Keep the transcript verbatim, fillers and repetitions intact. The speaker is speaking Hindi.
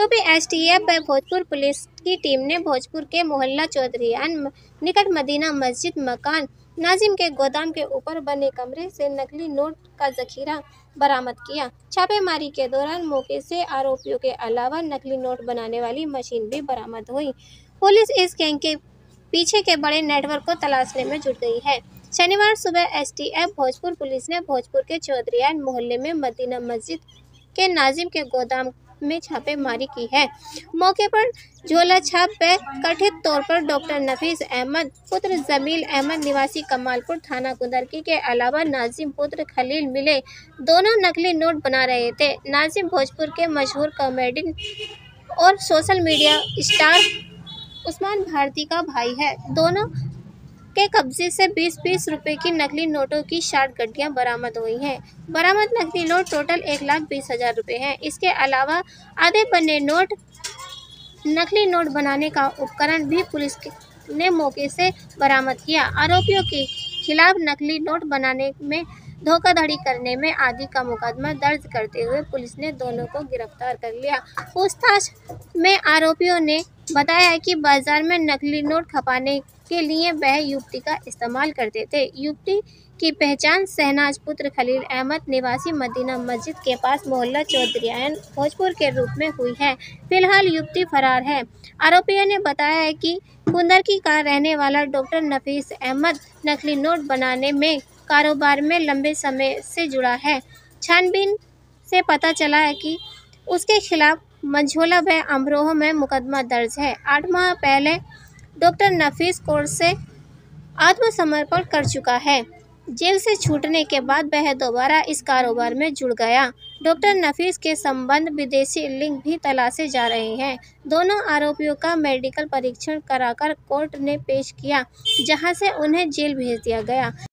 यूपी एसटीएफ व भोजपुर पुलिस की टीम ने भोजपुर के मोहल्ला चौधरियान निकट मदीना मस्जिद मकान नाजिम के गोदाम के ऊपर बने कमरे से नकली नोट का जखीरा बरामद किया। छापेमारी के दौरान मौके से आरोपियों के अलावा नकली नोट बनाने वाली मशीन भी बरामद हुई। पुलिस इस गैंग के पीछे के बड़े नेटवर्क को तलाशने में जुट गई है। शनिवार सुबह एसटीएफ भोजपुर पुलिस ने भोजपुर के चौधरियान मोहल्ले में मदीना मस्जिद के नाजिम के गोदाम में छापेमारी की है। मौके पर झोला छाप व कथित तौर पर डॉक्टर नफीस अहमद पुत्र जमील अहमद निवासी कमालपुर थाना कुंदरकी के अलावा नाजिम पुत्र खलील मिले। दोनों नकली नोट बना रहे थे। नाजिम भोजपुर के मशहूर कॉमेडियन और social media star Usman Bharti का भाई है। दोनों के कब्जे से बीस बीस रुपए की नकली नोटों की साठ गड्डियां बरामद हुई हैं। बरामद नकली नोट टोटल एक लाख बीस हजार रुपए हैं। इसके अलावा आधे बने नोट नकली नोट बनाने का उपकरण भी पुलिस ने मौके से बरामद किया। आरोपियों के खिलाफ नकली नोट बनाने में धोखाधड़ी करने में आदि का मुकदमा दर्ज करते हुए पुलिस ने दोनों को गिरफ्तार कर लिया। पूछताछ में आरोपियों ने बताया कि बाजार में नकली नोट खपाने के लिए वह युवती का इस्तेमाल करते थे। युवती की पहचान शहनाज पुत्र खलील अहमद निवासी मदीना मस्जिद के पास मोहल्ला चौधरियान भोजपुर के रूप में हुई है। फिलहाल युवती फरार है। आरोपियों ने बताया कि कुंदरकी का रहने वाला डॉक्टर नफीस अहमद नकली नोट बनाने में कारोबार में लंबे समय से जुड़ा है। छानबीन से पता चला है कि उसके खिलाफ मंझोला व अमरोहा में मुकदमा दर्ज है। आठ माह पहले डॉक्टर नफीस कोर्ट से आत्मसमर्पण कर चुका है। जेल से छूटने के बाद वह दोबारा इस कारोबार में जुड़ गया। डॉक्टर नफीस के संबंध विदेशी लिंक भी तलाशे जा रहे हैं। दोनों आरोपियों का मेडिकल परीक्षण कराकर कोर्ट ने पेश किया, जहां से उन्हें जेल भेज दिया गया।